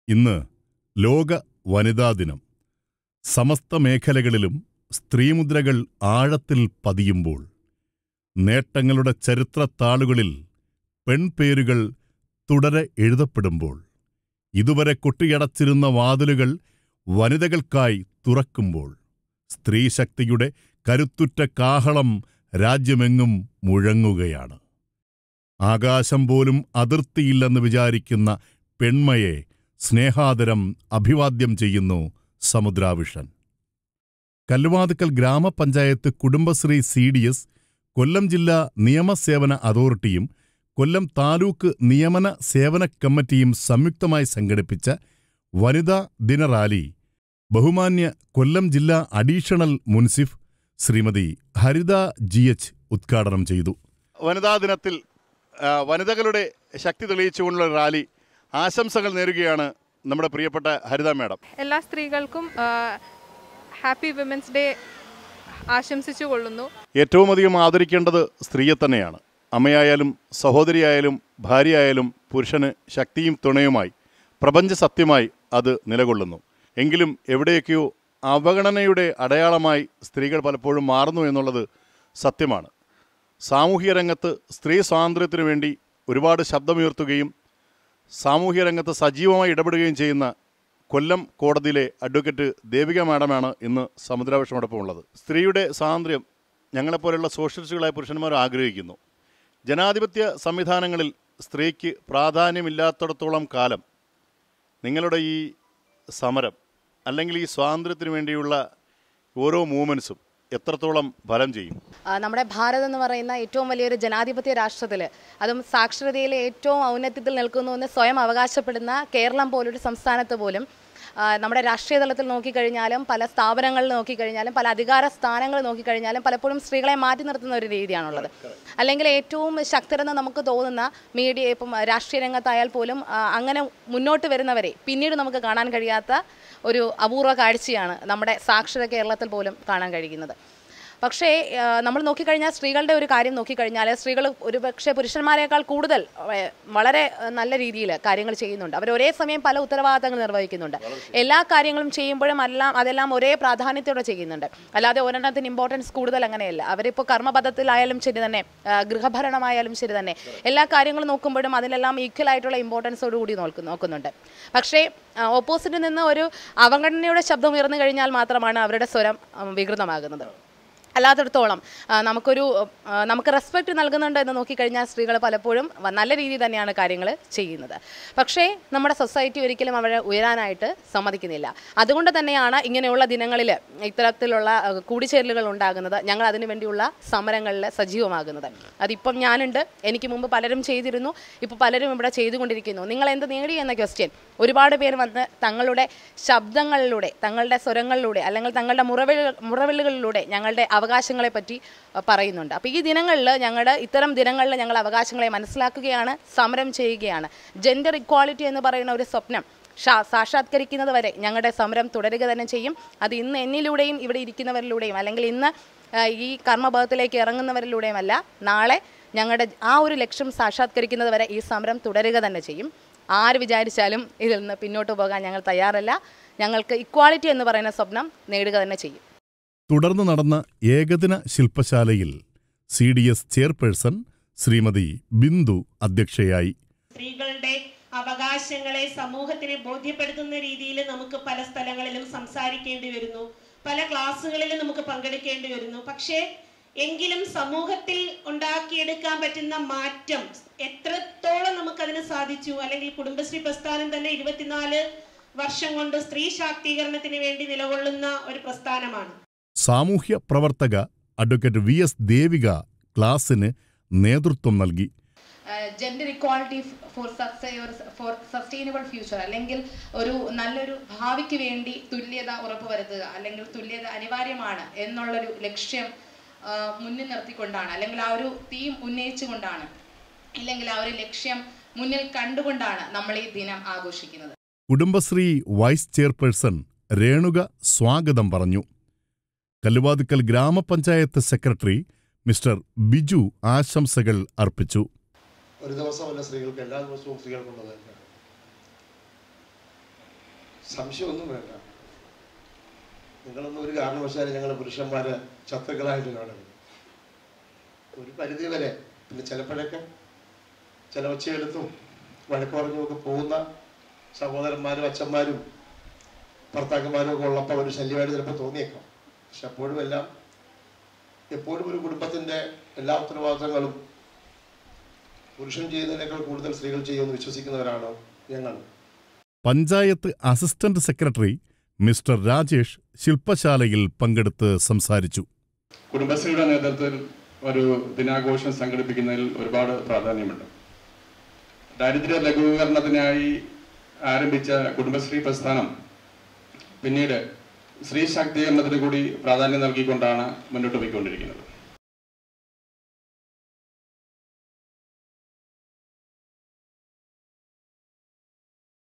ഇന്ന് ലോക വനിതാ ദിനം. സമസ്ത മേഖലകളിലും സ്ത്രീമുദ്രകൾ ആഴത്തിൽ പതിയുമ്പോൾ, നേട്ടങ്ങളുടെ ചരിത്രത്താളുകളിൽ പെൺപേരുകൾ തുടരെ എഴുതപ്പെടുമ്പോൾ, ഇതുവരെ കൊട്ടിയടച്ചിരുന്ന വാതിലുകൾ വനിതകൾക്കായി തുറക്കുമ്പോൾ, സ്ത്രീശക്തിയുടെ കരുത്തുറ്റ കാഹളം രാജ്യമെങ്ങും മുഴങ്ങുകയാണ്. ആകാശം പോലും അതിർത്തിയില്ലെന്ന് വിചാരിക്കുന്ന പെൺമയെ സ്നേഹാദരം അഭിവാദ്യം ചെയ്യുന്നു സമുദ്രാവിഷൻ. കല്ലുവാതുക്കൽ ഗ്രാമപഞ്ചായത്ത് കുടുംബശ്രീ CDS, കൊല്ലം ജില്ലാ നിയമസേവന അതോറിറ്റിയും കൊല്ലം താലൂക്ക് നിയമന സേവന കമ്മിറ്റിയും സംയുക്തമായി സംഘടിപ്പിച്ച വനിതാ ദിന റാലി ബഹുമാന്യ കൊല്ലം ജില്ലാ അഡീഷണൽ മുൻസിഫ് ശ്രീമതി ഹരിത GH ഉദ്ഘാടനം ചെയ്തു. വനിതാ ദിനത്തിൽ വനിതകളുടെ ശക്തി തെളിയിച്ചുകൊണ്ടുള്ള റാലി ആശംസകൾ നേരുകയാണ് നമ്മുടെ പ്രിയപ്പെട്ട ഹരിത മാഡം. എല്ലാ സ്ത്രീകൾക്കും ഹാപ്പി വിമൻസ് ഡേ ആശംസിച്ചു കൊള്ളുന്നു. ഏറ്റവും അധികം ആദരിക്കേണ്ടത് സ്ത്രീയെ തന്നെയാണ്. അമ്മയായാലും സഹോദരിയായാലും ഭാര്യയായാലും പുരുഷന് ശക്തിയും തുണയുമായി പ്രപഞ്ച സത്യമായി അത് നിലകൊള്ളുന്നു. എങ്കിലും എവിടെയൊക്കെയോ അവഗണനയുടെ അടയാളമായി സ്ത്രീകൾ പലപ്പോഴും മാറുന്നു എന്നുള്ളത് സത്യമാണ്. സാമൂഹ്യ രംഗത്ത് സ്ത്രീ സ്വാതന്ത്ര്യത്തിനു വേണ്ടി ഒരുപാട് ശബ്ദമുയർത്തുകയും സാമൂഹ്യ രംഗത്ത് സജീവമായി ഇടപെടുകയും ചെയ്യുന്ന കൊല്ലം കോടതിയിലെ അഡ്വക്കേറ്റ് ദേവിക മാഡമാണ് ഇന്ന് സമുദ്രാവിഷമോടൊപ്പം ഉള്ളത്. സ്ത്രീയുടെ സ്വാതന്ത്ര്യം ഞങ്ങളെപ്പോലെയുള്ള സോഷ്യലിസ്റ്റുകളായ പുരുഷന്മാർ ആഗ്രഹിക്കുന്നു. ജനാധിപത്യ സംവിധാനങ്ങളിൽ സ്ത്രീക്ക് പ്രാധാന്യമില്ലാത്തിടത്തോളം കാലം നിങ്ങളുടെ ഈ സമരം അല്ലെങ്കിൽ ഈ സ്വാതന്ത്ര്യത്തിന് വേണ്ടിയുള്ള ഓരോ മൂവ്മെൻറ്റ്സും എത്രത്തോളം ഫലം ചെയ്യും? നമ്മുടെ ഭാരതം എന്ന് പറയുന്ന ഏറ്റവും വലിയൊരു ജനാധിപത്യ രാഷ്ട്രത്തിൽ, അതും സാക്ഷരതയിലെ ഏറ്റവും ഔന്നത്യത്തിൽ നിൽക്കുന്നു എന്ന് സ്വയം അവകാശപ്പെടുന്ന കേരളം പോലൊരു സംസ്ഥാനത്ത് പോലും നമ്മുടെ രാഷ്ട്രീയ തലത്തിൽ നോക്കിക്കഴിഞ്ഞാലും പല സ്ഥാപനങ്ങളിൽ നോക്കിക്കഴിഞ്ഞാലും പല അധികാര സ്ഥാനങ്ങൾ നോക്കിക്കഴിഞ്ഞാലും പലപ്പോഴും സ്ത്രീകളെ മാറ്റി നിർത്തുന്ന ഒരു രീതിയാണുള്ളത്. അല്ലെങ്കിൽ ഏറ്റവും ശക്തരെന്ന് നമുക്ക് തോന്നുന്ന മീഡിയ, ഇപ്പം രാഷ്ട്രീയ രംഗത്തായാൽ പോലും അങ്ങനെ മുന്നോട്ട് വരുന്നവരെ പിന്നീട് നമുക്ക് കാണാൻ കഴിയാത്ത ഒരു അപൂർവ കാഴ്ചയാണ് നമ്മുടെ സാക്ഷര കേരളത്തിൽ പോലും കാണാൻ കഴിയുന്നത്. പക്ഷേ നമ്മൾ നോക്കിക്കഴിഞ്ഞാൽ സ്ത്രീകളുടെ ഒരു കാര്യം നോക്കിക്കഴിഞ്ഞാൽ സ്ത്രീകൾ ഒരുപക്ഷെ പുരുഷന്മാരെക്കാൾ കൂടുതൽ വളരെ നല്ല രീതിയിൽ കാര്യങ്ങൾ ചെയ്യുന്നുണ്ട്. അവർ ഒരേ സമയം പല ഉത്തരവാദിത്തങ്ങൾ നിർവഹിക്കുന്നുണ്ട്. എല്ലാ കാര്യങ്ങളും ചെയ്യുമ്പോഴും അതെല്ലാം ഒരേ പ്രാധാന്യത്തോടെ ചെയ്യുന്നുണ്ട്. അല്ലാതെ ഒരെണ്ണത്തിന് ഇമ്പോർട്ടൻസ് കൂടുതൽ അങ്ങനെയല്ല. അവരിപ്പോൾ കർമ്മപദത്തിലായാലും ശരി തന്നെ, ഗൃഹഭരണമായാലും ശരി തന്നെ, എല്ലാ കാര്യങ്ങളും നോക്കുമ്പോഴും അതിലെല്ലാം ഈക്വൽ ആയിട്ടുള്ള ഇമ്പോർട്ടൻസോട് കൂടി നോക്കുന്നുണ്ട്. പക്ഷേ ഓപ്പോസിറ്റിൽ നിന്ന് ഒരു അവഗണനയുടെ ശബ്ദം ഉയർന്നു കഴിഞ്ഞാൽ മാത്രമാണ് അവരുടെ സ്വരം വികൃതമാകുന്നത്. അല്ലാത്തിടത്തോളം നമുക്ക് റെസ്പെക്റ്റ് നൽകുന്നുണ്ട് എന്ന് നോക്കിക്കഴിഞ്ഞാൽ സ്ത്രീകൾ പലപ്പോഴും നല്ല രീതിയിൽ തന്നെയാണ് കാര്യങ്ങൾ ചെയ്യുന്നത്. പക്ഷേ നമ്മുടെ സൊസൈറ്റി ഒരിക്കലും അവരെ ഉയരാനായിട്ട് സമ്മതിക്കുന്നില്ല. അതുകൊണ്ട് തന്നെയാണ് ഇങ്ങനെയുള്ള ദിനങ്ങളിൽ ഇത്തരത്തിലുള്ള കൂടിച്ചേരലുകൾ ഉണ്ടാകുന്നത്, ഞങ്ങൾ അതിനു വേണ്ടിയുള്ള സമരങ്ങളിൽ സജീവമാകുന്നത്. അതിപ്പം ഞാനുണ്ട്, എനിക്ക് മുമ്പ് പലരും ചെയ്തിരുന്നു, ഇപ്പോൾ പലരും ഇവിടെ ചെയ്തുകൊണ്ടിരിക്കുന്നു. നിങ്ങൾ എന്ത് നേടി എന്ന ക്വസ്റ്റ്യൻ ഒരുപാട് പേര് വന്ന് തങ്ങളുടെ ശബ്ദങ്ങളിലൂടെ, തങ്ങളുടെ സ്വരങ്ങളിലൂടെ, അല്ലെങ്കിൽ തങ്ങളുടെ മുറവിളികളിലൂടെ ഞങ്ങളുടെ അവകാശങ്ങളെ പറ്റി പറയുന്നുണ്ട്. അപ്പോൾ ഈ ദിനങ്ങളിൽ ഇത്തരം ദിനങ്ങളിൽ ഞങ്ങൾ അവകാശങ്ങളെ മനസ്സിലാക്കുകയാണ്, സമരം ചെയ്യുകയാണ്. ജെൻഡർ ഇക്വാളിറ്റി എന്ന് പറയുന്ന ഒരു സ്വപ്നം സാക്ഷാത്കരിക്കുന്നത് വരെ ഞങ്ങളുടെ സമരം തുടരുക തന്നെ ചെയ്യും. അത് ഇന്ന് എന്നിലൂടെയും ഇവിടെ ഇരിക്കുന്നവരിലൂടെയും, അല്ലെങ്കിൽ ഇന്ന് ഈ കർമ്മപഥത്തിലേക്ക് ഇറങ്ങുന്നവരിലൂടെയുമല്ല, നാളെ ഞങ്ങളുടെ ആ ഒരു ലക്ഷ്യം സാക്ഷാത്കരിക്കുന്നത് വരെ ഈ സമരം തുടരുക തന്നെ ചെയ്യും. ആര് വിചാരിച്ചാലും ഇതിൽ നിന്ന് പിന്നോട്ട് പോകാൻ ഞങ്ങൾ തയ്യാറല്ല. ഞങ്ങൾക്ക് ഇക്വാളിറ്റി എന്ന് പറയുന്ന സ്വപ്നം നേടുക തന്നെ ചെയ്യും. തുടർന്ന് നടന്ന ഏകദിന ശില്പശാലയിൽ CDS ചെയർപേഴ്സൺ ശ്രീമതി ബിന്ദു അധ്യക്ഷയായി. സ്ത്രീകളുടെ അവകാശങ്ങളെ സമൂഹത്തിനെ ബോധ്യപ്പെടുത്തുന്ന രീതിയിൽ നമുക്ക് പല സ്ഥലങ്ങളിലും സംസാരിക്കേണ്ടി വരുന്നു, പല ക്ലാസ്സുകളിലും നമുക്ക് പങ്കെടുക്കേണ്ടി വരുന്നു. പക്ഷേ എങ്കിലും സമൂഹത്തിൽ ഉണ്ടാക്കിയെടുക്കാൻ പറ്റുന്ന മാറ്റം എത്രത്തോളം നമുക്കതിന് സാധിച്ചു? അല്ലെങ്കിൽ കുടുംബശ്രീ പ്രസ്ഥാനം തന്നെ 24 വർഷം കൊണ്ട് സ്ത്രീ ശാക്തീകരണത്തിന് വേണ്ടി നിലകൊള്ളുന്ന ഒരു പ്രസ്ഥാനമാണ്. സാമൂഹ്യ പ്രവർത്തക അഡ്വക്കേറ്റ് VS ദേവിക ക്ലാസിന് നേതൃത്വം നൽകി. Gender equality for sustainable future, അല്ലെങ്കിൽ ഒരു നല്ലൊരു ഭാവിക്ക് വേണ്ടി തുല്യത ഉറപ്പുവരുത്തുക, അല്ലെങ്കിൽ തുല്യത അനിവാര്യമാണ് എന്നുള്ളൊരു ലക്ഷ്യം മുന്നിൽ നിർത്തിക്കൊണ്ടാണ്, അല്ലെങ്കിൽ ആ ഒരു തീം ഉന്നയിച്ചുകൊണ്ടാണ്, അല്ലെങ്കിൽ ആ ഒരു ലക്ഷ്യം മുന്നിൽ കണ്ടുകൊണ്ടാണ് നമ്മൾ ഈ ദിനം ആഘോഷിക്കുന്നത്. കുടുംബശ്രീ വൈസ് ചെയർപേഴ്സൺ രേണുക സ്വാഗതം പറഞ്ഞു. കല്ലുവാതുക്കൽ ഗ്രാമപഞ്ചായത്ത് സെക്രട്ടറി മിസ്റ്റർ ബിജു ആശംസകൾ അർപ്പിച്ചു. ഒരു ദിവസമല്ല സ്ത്രീകൾക്ക്, എല്ലാ ദിവസവും സ്ത്രീകൾക്കുള്ളത്. സംശയമൊന്നും വേണ്ട. നിങ്ങളൊന്നും ഒരു കാരണവശാലും ഞങ്ങൾ പുരുഷന്മാരെ ശത്രുക്കളായിട്ട് കാണരുത്. ഒരു പരിധി വരെ. പിന്നെ ചിലപ്പോഴൊക്കെ ചില ഒച്ചയെടുത്തും വഴക്ക് പറഞ്ഞുമൊക്കെ പോകുന്ന സഹോദരന്മാരും അച്ഛന്മാരും ഭർത്താക്കന്മാരും ഒക്കെ ഉള്ളപ്പോൾ ഒരു ശല്യമായിട്ട് ചിലപ്പോൾ തോന്നിയേക്കാം. പക്ഷെ എപ്പോഴും ഒരു കുടുംബത്തിൻ്റെ എല്ലാ ഉത്തരവാദിത്തങ്ങളും പുരുഷൻ ചെയ്യുന്നതിനേക്കാൾ കൂടുതൽ സ്ത്രീകൾ ചെയ്യുമെന്ന് വിശ്വസിക്കുന്നവരാണ് ഞങ്ങൾ. Panchayat assistant secretary mister Rajesh ശില്പശാലയിൽ പങ്കെടുത്ത് സംസാരിച്ചു. കുടുംബശ്രീയുടെ നേതൃത്വത്തിൽ ഒരു ദിനാഘോഷം സംഘടിപ്പിക്കുന്നതിൽ ഒരുപാട് പ്രാധാന്യമുണ്ട്. ദാരിദ്ര്യ ലഘൂകരണത്തിനായി ആരംഭിച്ച കുടുംബശ്രീ പ്രസ്ഥാനം പിന്നീട് സ്ത്രീ ശാക്തീകരണത്തിന് കൂടി പ്രാധാന്യം നൽകിക്കൊണ്ടാണ് മുന്നോട്ട് പോയിക്കൊണ്ടിരിക്കുന്നത്.